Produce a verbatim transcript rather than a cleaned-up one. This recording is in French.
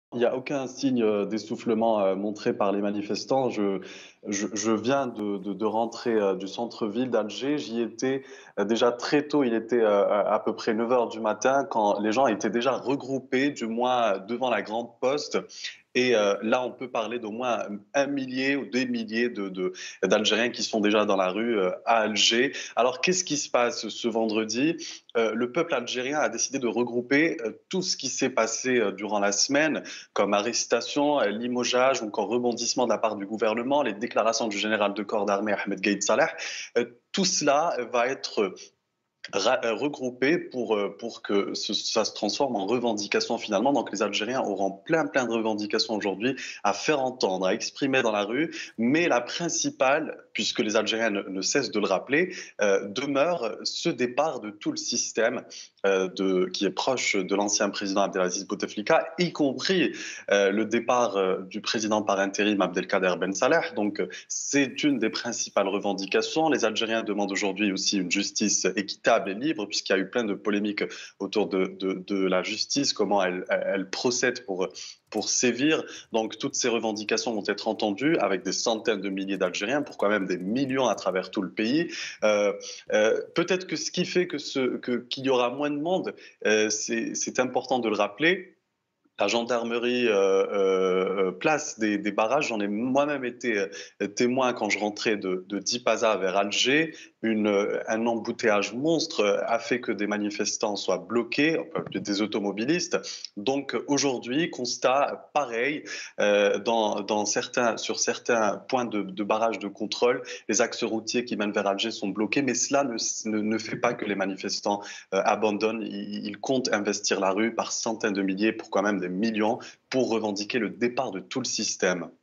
Il y a aucun signe, heu, d'essoufflement, heu, montré par les manifestants. Je je je viens de de de rentrer, heu, du centre-ville d'Alger. J'y étais, heu, déjà très tôt, il était, heu, à à peu près neuf heures du matin quand les gens étaient déjà regroupés, du moins, heu, devant la grande poste et heu, là, on peut parler d'au moins un millier ou des milliers de de d'Algériens qui sont déjà dans la rue, heu, à Alger. Alors qu'est-ce qui se passe ce vendredi? Heu, le peuple algérien a décidé de regrouper, heu, tout ce qui s'est passé, heu, durant la semaine, comme arrestation, euh, limogeage ou encore rebondissement de la part du gouvernement, les déclarations du général de corps d'armée Ahmed Gaïd Salah. Euh, tout cela va être ra- euh, regroupé pour, euh, pour que ce- ça se transforme en revendication finalement. Donc les Algériens auront plein plein de revendications aujourd'hui à faire entendre, à exprimer dans la rue. Mais la principale, puisque les Algériens ne, ne cessent de le rappeler, euh, demeure ce départ de tout le système euh, de, qui est proche de l'ancien président Abdelaziz Bouteflika, y compris euh, le départ euh, du président par intérim Abdelkader Ben Salah. Donc c'est une des principales revendications. Les Algériens demandent aujourd'hui aussi une justice équitable et libre, puisqu'il y a eu plein de polémiques autour de, de, de la justice, comment elle, elle procède pour, pour sévir. Donc toutes ces revendications vont être entendues avec des centaines de milliers d'Algériens, pourquoi même des millions à travers tout le pays. Euh, euh, Peut-être que ce qui fait que ce, que, qu'il y aura moins de monde, euh, c'est, c'est important de le rappeler, la gendarmerie euh, euh, place des, des barrages. J'en ai moi-même été euh, témoin quand je rentrais de, de Tipaza vers Alger. Une, euh, un embouteillage monstre euh, a fait que des manifestants soient bloqués, enfin, des automobilistes. Donc aujourd'hui, constat pareil euh, dans, dans certains, sur certains points de, de barrage de contrôle, les axes routiers qui mènent vers Alger sont bloqués, mais cela ne, ne, ne fait pas que les manifestants euh, abandonnent. Ils, ils comptent investir la rue par centaines de milliers, pour quand même des millions, pour revendiquer le départ de tout le système.